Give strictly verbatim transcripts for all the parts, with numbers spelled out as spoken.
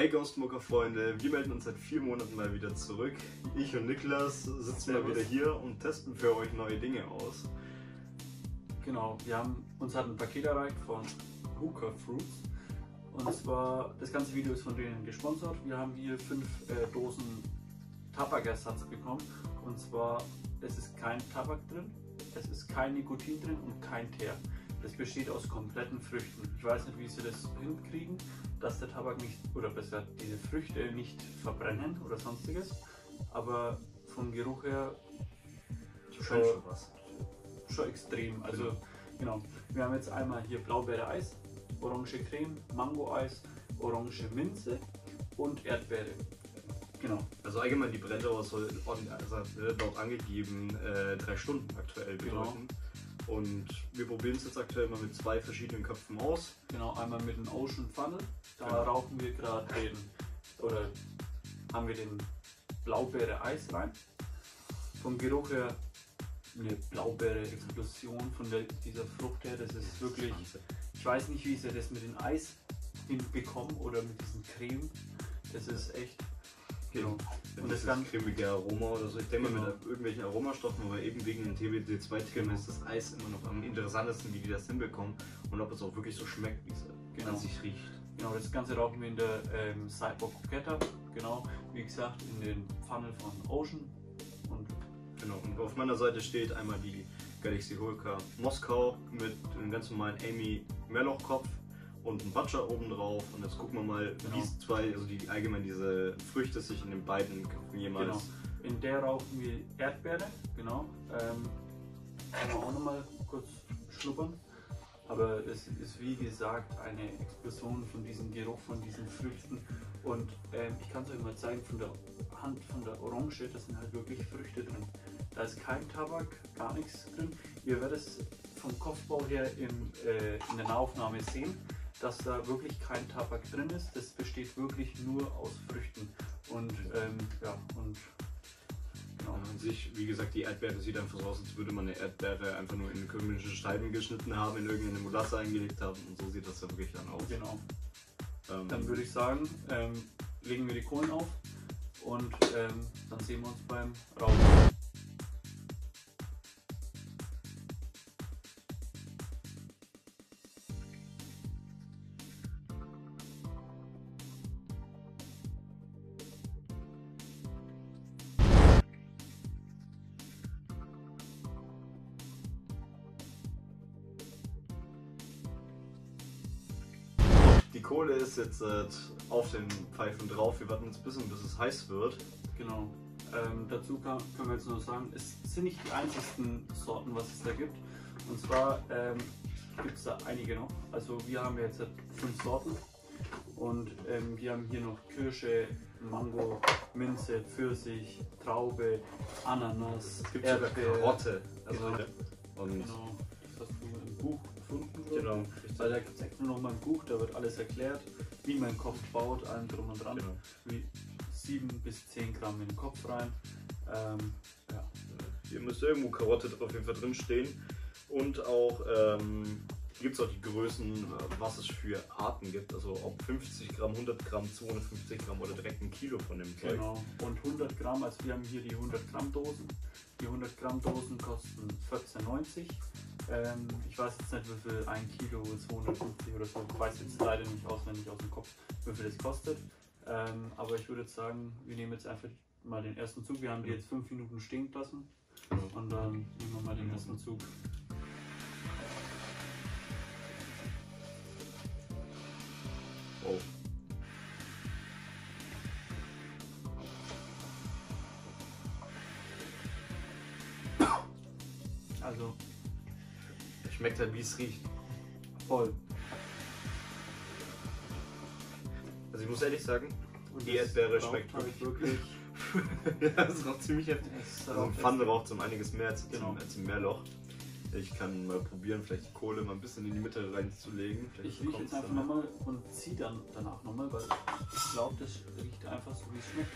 Hey Ghostmoker Freunde, wir melden uns seit vier Monaten mal wieder zurück. Ich und Niklas sitzen mal wieder hier und testen für euch neue Dinge aus. Genau, wir haben, uns hat ein Paket erreicht von Hookah Fruits. Und zwar, das ganze Video ist von denen gesponsert. Wir haben hier fünf äh, Dosen Tabakersatz bekommen. Und zwar, es ist kein Tabak drin, es ist kein Nikotin drin und kein Teer. Das besteht aus kompletten Früchten. Ich weiß nicht, wie sie das hinkriegen, dass der Tabak nicht, oder besser diese Früchte nicht verbrennen oder sonstiges. Aber vom Geruch her schon, was. schon extrem. Also genau, wir haben jetzt einmal hier Blaubeere-Eis, Orange Creme, Mango-Eis, Orange Minze und Erdbeere. Genau. Also allgemein die Brenndauer soll also dort angegeben äh, drei Stunden aktuell bedeuten. Genau. Und wir probieren es jetzt aktuell mal mit zwei verschiedenen Köpfen aus. Genau, einmal mit dem Ocean Funnel. Da genau. rauchen wir gerade den, oder haben wir den Blaubeere-Eis rein. Vom Geruch her eine Blaubeere-Explosion von der, dieser Frucht her. Das ist wirklich, ich weiß nicht, wie sie das mit dem Eis hinbekommen oder mit diesem Creme. Das ist echt. Genau. Und das ist cremige Aroma oder so. Ich denke mal, mit irgendwelchen Aromastoffen, aber eben wegen den T B C zwei Themen ist das Eis immer noch am interessantesten, wie die das hinbekommen und ob es auch wirklich so schmeckt, wie es genau. an sich riecht. Genau, das Ganze rauchen wir in der ähm, Cyborg Coquetta, genau, wie gesagt, in den Funnel von Ocean. Und genau, und auf meiner Seite steht einmal die Galaxy Hookah Moskau mit einem ganz normalen Amy Meerlochkopf und ein Butcher oben drauf, und jetzt gucken wir mal, genau. wie es zwei, also die allgemein diese Früchte sich in den beiden Köpfen jemals. Genau. In der rauchen wir Erdbeere, genau. Ähm, können wir auch nochmal kurz schnuppern. Aber es ist wie gesagt eine Explosion von diesem Geruch, von diesen Früchten. Und ähm, ich kann es euch mal zeigen, von der Hand, von der Orange, da sind halt wirklich Früchte drin. Da ist kein Tabak, gar nichts drin. Ihr werdet es vom Kopfbau her im, äh, in der Nahaufnahme sehen, dass da wirklich kein Tabak drin ist. Das besteht wirklich nur aus Früchten. Und ähm, ja, und genau. An sich, wie gesagt, die Erdbeere sieht einfach so aus, als würde man eine Erdbeere einfach nur in chemische Scheiben geschnitten haben, in irgendeine Molasse eingelegt haben, und so sieht das ja wirklich dann aus. Genau. Ähm, dann würde ich sagen, ähm, legen wir die Kohlen auf und ähm, dann sehen wir uns beim Rauchen. Die Kohle ist jetzt äh, auf den Pfeifen drauf. Wir warten jetzt ein bisschen, bis es heiß wird. Genau. Ähm, dazu kann, können wir jetzt nur sagen, es sind nicht die einzigsten Sorten, was es da gibt. Und zwar ähm, gibt es da einige noch. Also wir haben jetzt fünf Sorten. Und ähm, wir haben hier noch Kirsche, Mango, Minze, Pfirsich, Traube, Ananas, es gibt Erdbeere, Karotte. Also, genau. Und genau. Das hast du im Buch gefunden. Genau. Weil da gibt es extra noch mal ein Buch, da wird alles erklärt, wie man Kopf baut, allem drum und dran. Genau. Wie sieben bis zehn Gramm in den Kopf rein. Ähm, ja. Hier müsste irgendwo Karotte auf jeden Fall drin stehen. Und auch ähm, gibt es auch die Größen, was es für Arten gibt. Also ob fünfzig Gramm, hundert Gramm, zweihundertfünfzig Gramm oder direkt ein Kilo von dem Zeug. Genau. Und hundert Gramm, also wir haben hier die hundert Gramm Dosen. Die hundert Gramm Dosen kosten vierzehn neunzig. Ähm, ich weiß jetzt nicht, wie viel ein Kilo, zweihundertfünfzig oder so, ich weiß jetzt leider nicht auswendig aus dem Kopf, wie viel das kostet. Ähm, aber ich würde jetzt sagen, wir nehmen jetzt einfach mal den ersten Zug. Wir haben die jetzt fünf Minuten stehen lassen und dann nehmen wir mal den ersten Zug. Oh. Also schmeckt halt, wie es riecht. Voll. Also ich muss ehrlich sagen, und die Erdbeere schmeckt halt wirklich. Ja, es raucht ziemlich heftig. Also ein Pfanne raucht um einiges mehr als, genau. im, als im Meerloch. Ich kann mal probieren, vielleicht die Kohle mal ein bisschen in die Mitte reinzulegen. Ich rieche jetzt einfach nochmal und ziehe dann danach nochmal, weil ich glaube, das riecht einfach so, wie es schmeckt.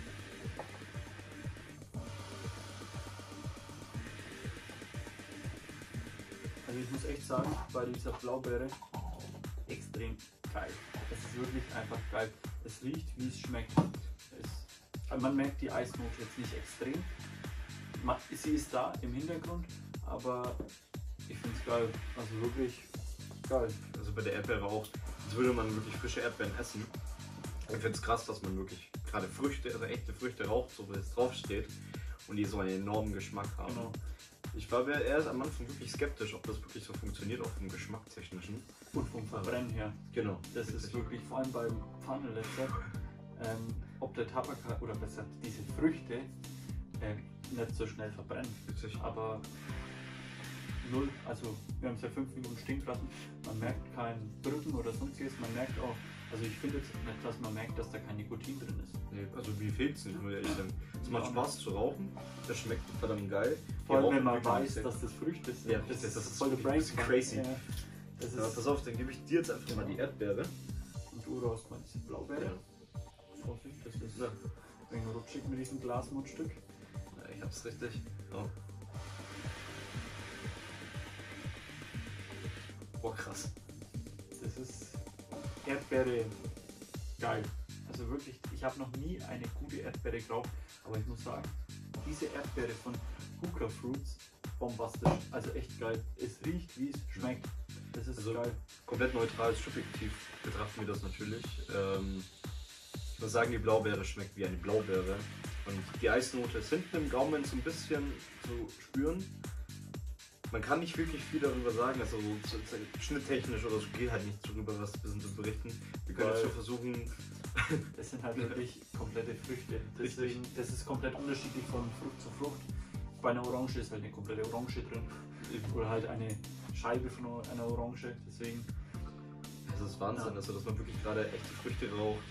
Also ich muss echt sagen, bei dieser Blaubeere extrem geil. Es ist wirklich einfach geil. Es es riecht, wie es schmeckt. Es, also man merkt die Eisnote jetzt nicht extrem. Man, sie ist da im Hintergrund, aber ich finde es geil. Also wirklich geil. Also bei der Erdbeere auch, als würde man wirklich frische Erdbeeren essen. Ich finde es krass, dass man wirklich gerade Früchte, also echte Früchte raucht, so wie es draufsteht. Und die so einen enormen Geschmack haben. Genau. Ich war erst am Anfang wirklich skeptisch, ob das wirklich so funktioniert, auch vom Geschmacktechnischen. Und vom Verbrennen her. Genau. Das richtig. ist wirklich, vor allem beim Pfannenletzter, ähm, ob der Tabak oder besser diese Früchte ähm, nicht so schnell verbrennen. Richtig. Aber null, also wir haben es ja fünf Minuten stehen gelassen, man merkt kein Brücken oder sonstiges, man merkt auch, also ich finde jetzt nicht, dass man merkt, dass da kein Nikotin drin ist. Nee, also wie fehlt es nicht, muss ich ehrlich sagen. Es macht Spaß zu rauchen, das schmeckt verdammt geil. Vor allem, Die wenn man rauchen weiß, wirklich dass das Früchte sind. Ja, das, das ist ist voll der wirklich- das ist crazy. Ja, das Ja, ist, pass auf, dann gebe ich dir jetzt einfach mal die Erdbeere. und du raust mal diese Blaubeere. Ja. Vorsicht, das ist Ja. ein wenig rutschig mit diesem Glasmundstück. Ja, ich hab's richtig. Oh. Boah, krass. Das ist Erdbeere geil. Also wirklich, ich habe noch nie eine gute Erdbeere geraucht, aber ich muss sagen, diese Erdbeere von Hookah Fruits, bombastisch. Also echt geil. Es riecht, wie es schmeckt. Das ist Also, geil. Komplett neutral, subjektiv betrachten wir das natürlich. Ähm, ich muss sagen, die Blaubeere schmeckt wie eine Blaubeere. Und die Eisnote ist hinten im Gaumen so ein bisschen zu spüren. Man kann nicht wirklich viel darüber sagen, also so, so, schnitttechnisch oder so geht halt nicht darüber, was ein bisschen zu berichten. Wir können jetzt Weil- nur versuchen. Das sind halt wirklich komplette Früchte. Deswegen, das ist komplett unterschiedlich von Frucht zu Frucht. Bei einer Orange ist halt eine komplette Orange drin. Oder halt eine Scheibe von einer Orange. Deswegen, Das ist Wahnsinn, Ja. also dass man wirklich gerade echte Früchte raucht.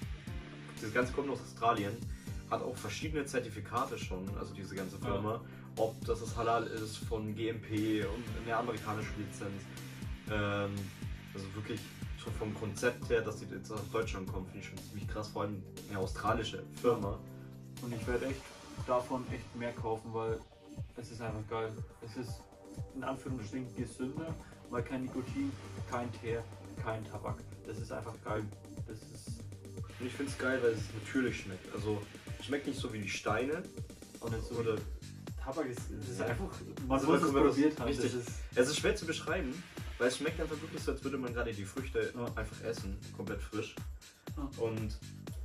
Das Ganze kommt aus Australien, hat auch verschiedene Zertifikate schon, also diese ganze Firma. Ob das das Halal ist von G M P und eine amerikanische Lizenz. Ähm, also wirklich schon vom Konzept her, dass die jetzt aus Deutschland kommen, finde ich schon ziemlich krass, vor allem eine australische Firma. und ich werde echt davon echt mehr kaufen, weil es ist einfach geil. Es ist in Anführungsstrichen gesünder, weil kein Nikotin, kein Teer, kein Tabak. Das ist einfach geil. Das ist Und ich finde es geil, weil es natürlich schmeckt. Also es schmeckt nicht so wie die Steine. auch nicht so. Oder Tabak ist, es ist Ja. einfach, man Also muss da es können wir das- probiert haben. richtig. Das ist, es ist schwer zu beschreiben, weil es schmeckt einfach wirklich so, als würde man gerade die Früchte Ja. einfach essen, komplett frisch. Ja. Und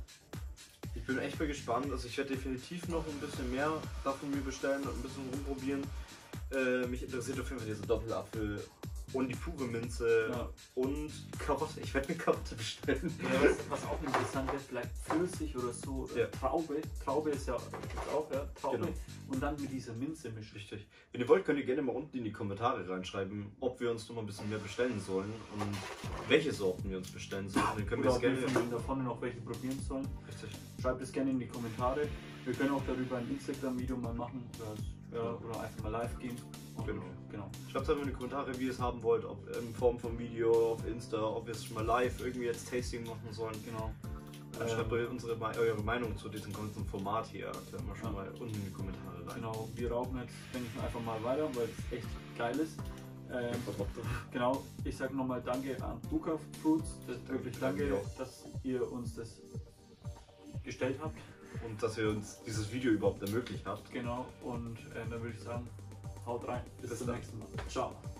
ich bin echt mal gespannt. Also ich werde definitiv noch ein bisschen mehr davon mir bestellen und ein bisschen rumprobieren. Äh, mich interessiert auf jeden Fall dieser Doppelapfel und die pure Minze Ja. und Karotte. Ich werde mir Karotte bestellen. Ja, was, was auch interessant wäre, vielleicht Pfirsich oder so, oder Ja. Traube. Traube ist ja gibt's auch, ja, Traube. Genau. Und dann mit dieser Minze mischen. Richtig. Wenn ihr wollt, könnt ihr gerne mal unten in die Kommentare reinschreiben, ob wir uns noch mal ein bisschen mehr bestellen sollen und welche Sorten wir uns bestellen sollen. Dann können wir Oder es ob wir gerne. von denen davon noch welche probieren sollen. Richtig. Schreibt es gerne in die Kommentare. Wir können auch darüber ein Instagram-Video mal machen oder, ja, oder einfach mal live gehen. Und, Genau. genau. Schreibt einfach in die Kommentare, wie ihr es haben wollt, ob in Form von Video, auf Insta, ob wir es mal live irgendwie jetzt Tasting machen sollen. Genau. Dann Ähm, schreibt euch unsere, eure Meinung zu diesem ganzen Format hier aktuell mal schon Ja. mal unten in die Kommentare rein. Genau, wir rauchen jetzt, denke ich, einfach mal weiter, weil es echt geil ist. Ähm, Einfach drauf. genau, ich sage nochmal danke an Hookah Fruits. Das ist Danke, wirklich danke danke, auch. dass ihr uns das gestellt habt. Und dass ihr uns dieses Video überhaupt ermöglicht habt. Genau, und äh, dann würde ich sagen, haut rein. Bis, Bis zum dann. nächsten Mal. Ciao.